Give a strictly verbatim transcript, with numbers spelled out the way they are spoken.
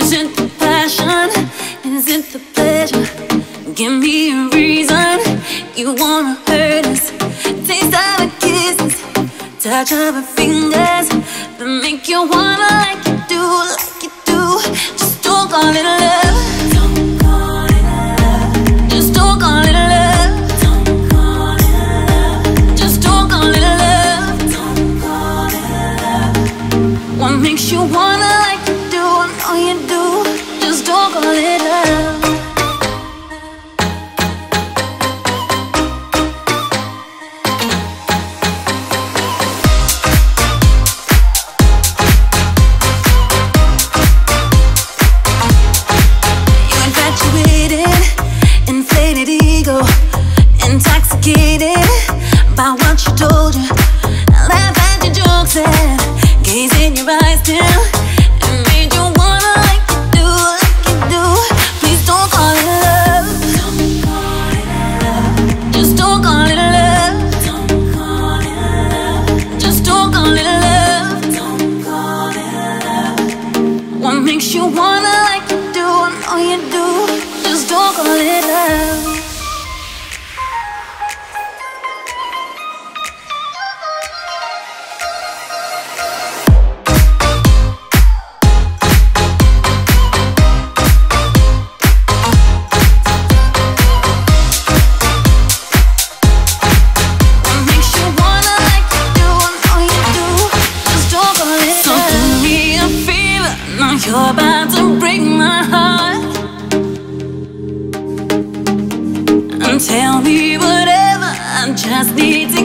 Is it the passion? Is it the pleasure? Give me a reason you wanna hurt us. Taste of our kisses, touch of our fingers, that make you wanna like you do, like you do. Just don't call it love. Don't call it love. Just don't call it love. Don't call it love. Just don't call it love. Don't call it love. What makes you wanna like you do? I know you do. Just don't call it love. Intoxicated by what she told you, laugh at your jokes and gaze in your eyes till it made you wanna like you do, like you do. Please don't call it love. Don't call it love. Just don't call it love. Don't call it love. Just don't call it love. Don't call it love. What makes you wanna like you do? I know you do. Just don't call it love. You're about to break my heart, and tell me whatever, I just need to